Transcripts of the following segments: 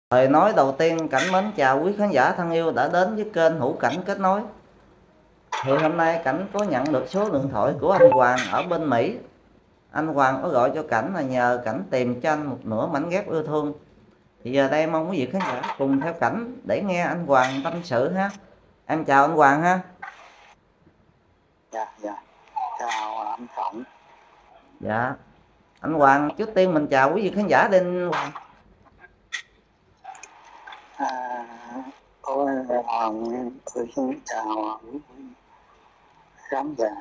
Lời nói đầu tiên Cảnh mến chào quý khán giả thân yêu đã đến với kênh Hữu Cảnh Kết Nối. Thì hôm nay Cảnh có nhận được số điện thoại của anh Hoàng ở bên Mỹ. Anh Hoàng có gọi cho Cảnh là nhờ Cảnh tìm cho anh một nửa mảnh ghép yêu thương. Thì giờ đây mong quý vị khán giả cùng theo Cảnh để nghe anh Hoàng tâm sự ha. Em chào anh Hoàng ha. Dạ. Chào anh Trọng. Dạ. Anh Hoàng, trước tiên mình chào quý vị khán giả đi anh Hoàng. Tôi Hoàng xin chào quý khán giả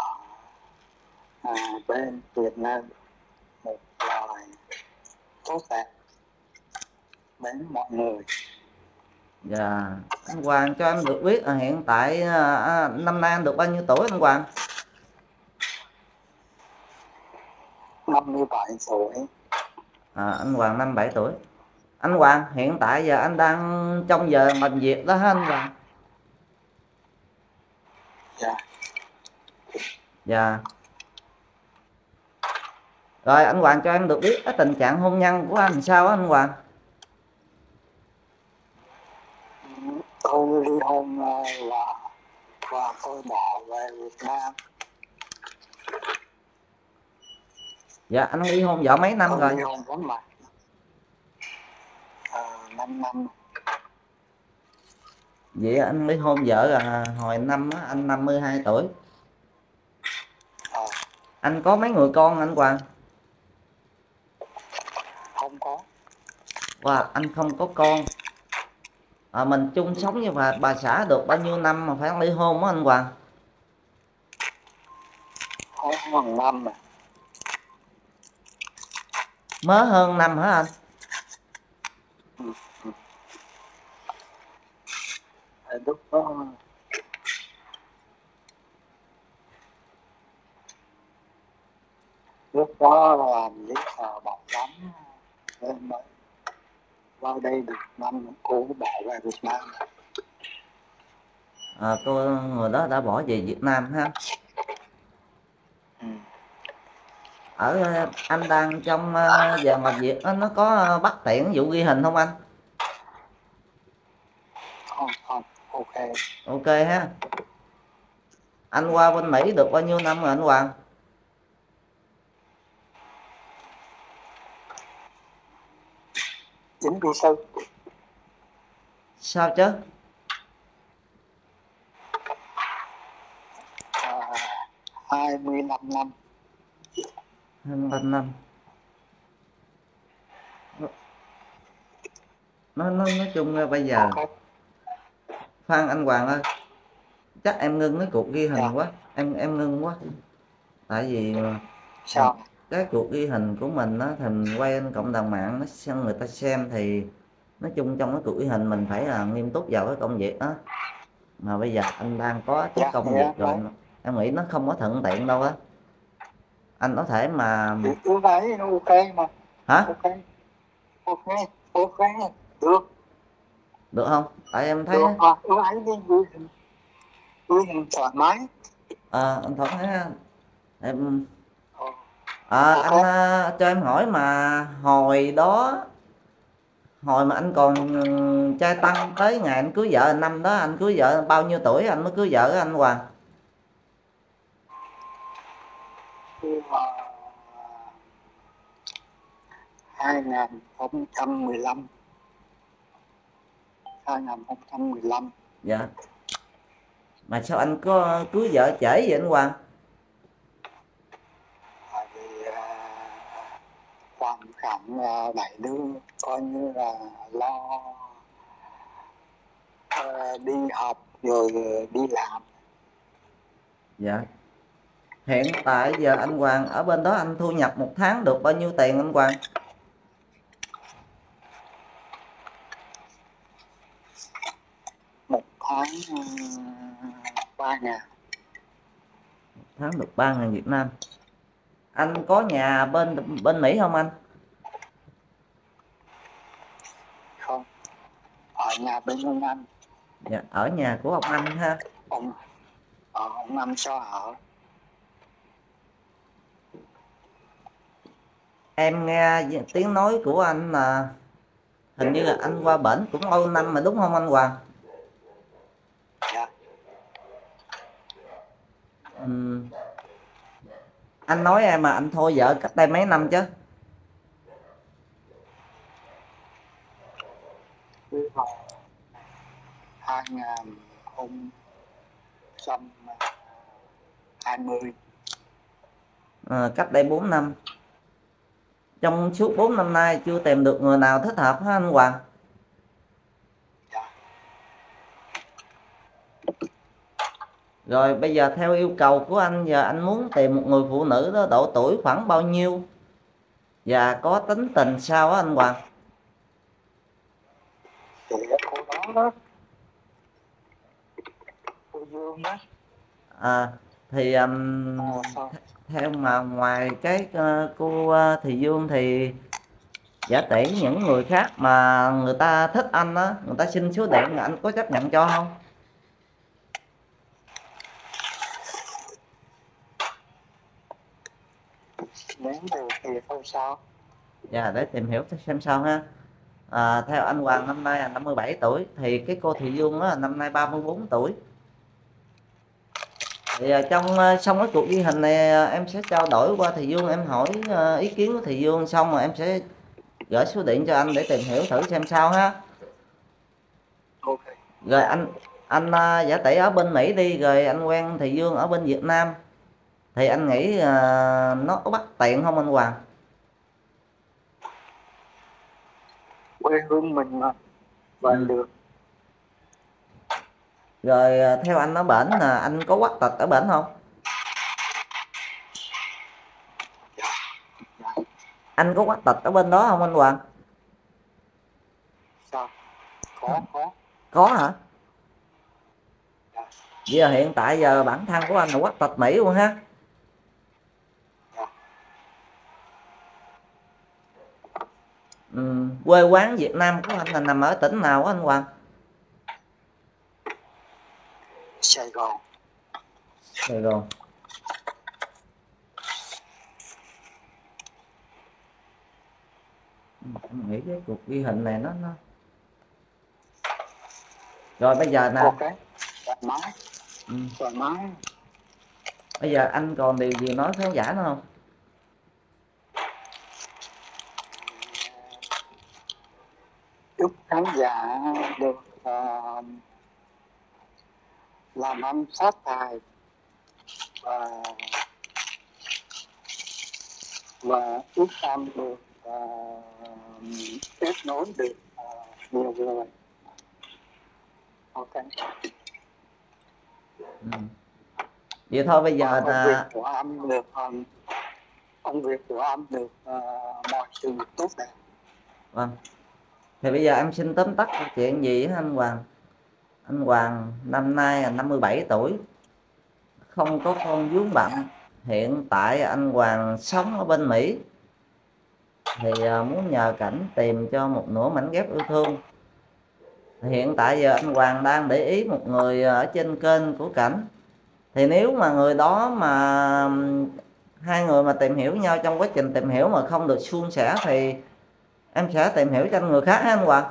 bên Việt Nam. Một lời tốt đẹp đến mọi người. Dạ. Anh Hoàng cho em được biết hiện tại năm nay anh được bao nhiêu tuổi anh Hoàng? 57 tuổi. Anh Hoàng 57 tuổi. Anh Hoàng, hiện tại giờ anh đang trong giờ làm việc đó hả anh Hoàng? Dạ. Dạ. Rồi anh Hoàng cho em được biết cái tình trạng hôn nhân của anh sao á anh Hoàng? Tôi ly hôn và tôi bỏ về Việt Nam. Dạ, anh ly hôn vợ mấy năm Tôi rồi? ly hôn với mặt 5 năm. Vậy anh ly hôn vợ là hồi năm á, anh 52 tuổi. Anh có mấy người con anh Hoàng? Không có. Wow, anh không có con. Mình chung sống như bà xã được bao nhiêu năm mà phải ly hôn á anh Hoàng? Có hơn năm mà. Mới hơn năm hả anh? Lúc đó làm giấy tờ bọc lắm nên mới vào đây được năm cô bỏ về Việt Nam. Cô người đó đã bỏ về Việt Nam ha. Ở anh đang trong giờ làm việc đó, nó có bắt tiện vụ ghi hình không anh? Không, ok. Ok ha. Anh qua bên Mỹ được bao nhiêu năm rồi anh Hoàng? Chính vì sao? Sao chứ? 25 năm. 25 năm. Nói chung là bây giờ khoan anh Hoàng ơi, chắc em ngưng cái cuộc ghi hình quá, em ngưng quá. Tại vì Sao? cái cuộc ghi hình của mình á, thì mình quay lên cộng đồng mạng nó người ta xem thì nói chung trong cái cuộc ghi hình mình phải là nghiêm túc vào cái công việc đó. Mà bây giờ anh đang có chút công việc rồi, em nghĩ nó không có thuận tiện đâu á. Anh có thể mà cứ thấy ok mà. hả? Ok được Không? Tại em thấy được cứ thấy đi ghi hình thoải mái. anh Thuận thấy em Ok. anh cho em hỏi mà hồi mà anh còn trai tăng tới ngày anh cưới vợ năm đó anh cưới vợ bao nhiêu tuổi anh mới cưới vợ anh Hoàng? Khi mà 2015. Dạ. Mà sao anh có cưới vợ trễ vậy anh Hoàng? Tại vì hoàn cảnh đẩy đưa coi như là lo đi học rồi đi làm. Dạ. Hiện tại giờ anh Hoàng ở bên đó anh thu nhập một tháng được bao nhiêu tiền anh Hoàng? Một tháng 3.000. Tháng được 3.000 Việt Nam. Anh có nhà bên Mỹ không anh? Không, ở nhà bên ông anh. Dạ, ở nhà của ông anh ha. Ông anh cho ở. Em nghe tiếng nói của anh là hình như là anh qua bển cũng lâu năm mà đúng không anh Hoàng? Dạ. Ừm, anh nói em mà anh thôi vợ cách đây mấy năm chứ? Cứ vào 2020. Cách đây 4 năm. Trong suốt 4 năm nay chưa tìm được người nào thích hợp hả anh Hoàng? Dạ. Rồi bây giờ theo yêu cầu của anh, giờ anh muốn tìm một người phụ nữ đó độ tuổi khoảng bao nhiêu và có tính tình sao á anh Hoàng? Chị cô đó, cô Dương đó. Thì Sao? theo mà ngoài cái cô Thị Dương thì giả tỷ những người khác mà người ta thích anh á, người ta xin số điện là anh có chấp nhận cho không? Nếu được thì không sao. Dạ, để tìm hiểu xem sao ha. Theo anh Hoàng năm nay là 57 tuổi thì cái cô Thị Dương á năm nay 34 tuổi. Thì trong xong cái cuộc ghi hình này em sẽ trao đổi qua Thị Dương, em hỏi ý kiến của Thị Dương xong rồi em sẽ gửi số điện cho anh để tìm hiểu thử xem sao ha. Ok. Rồi anh giả tỷ ở bên Mỹ đi, rồi anh quen Thị Dương ở bên Việt Nam thì anh nghĩ nó có bắt tiện không anh Hoàng? Quê hương mình mà, vậy Ừ. được. Rồi theo anh ở bển là anh có quắc tật ở bển không? Dạ. Dạ. Anh có quắc tật ở bên đó không anh Hoàng? Sao? Có. Có hả? Dạ. Giờ hiện tại giờ bản thân của anh là quắc tật Mỹ luôn ha. Dạ. Quê quán Việt Nam của anh là nằm ở tỉnh nào anh Hoàng? Sài Gòn. Sài Gòn. Anh nghĩ cái cuộc ghi hình này nó rồi bây giờ nè. Ok. Thoải mái. Ừ. Thoải mái. Bây giờ anh còn điều gì nói khán giả nữa không? Chúc khán giả được làm ăn phát tài và ước am được kết nối được nhiều người. Ok. Vậy thôi bây giờ Công việc là của anh được công việc của anh được mọi sự tốt đẹp. vâng. Thì bây giờ em xin tóm tắt câu chuyện gì á anh Hoàng? Anh Hoàng năm nay là 57 tuổi, không có con vướng bận. Hiện tại anh Hoàng sống ở bên Mỹ thì muốn nhờ Cảnh tìm cho một nửa mảnh ghép yêu thương. Hiện tại giờ anh Hoàng đang để ý một người ở trên kênh của Cảnh. Thì nếu mà người đó mà hai người mà tìm hiểu nhau, trong quá trình tìm hiểu mà không được suôn sẻ thì em sẽ tìm hiểu cho người khác ha anh Hoàng.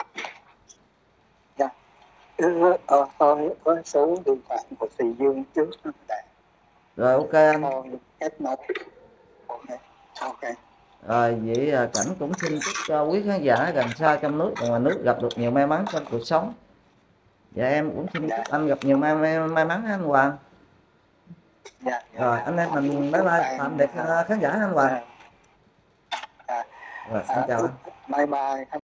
Dạ. Thôi số điện thoại của Thị Dương trước để Rồi ok anh. kết nối. Ok. Ok. Rồi vậy Cảnh cũng xin chúc cho quý khán giả gần xa trong nước và ngoài nước gặp được nhiều may mắn trong cuộc sống. Và em cũng xin chúc anh gặp nhiều may mắn ha anh Hoàng. Dạ. Rồi anh em mình bye bye, tạm biệt khán giả ha anh Hoàng. Dạ. Rồi xin chào anh. Bye bye.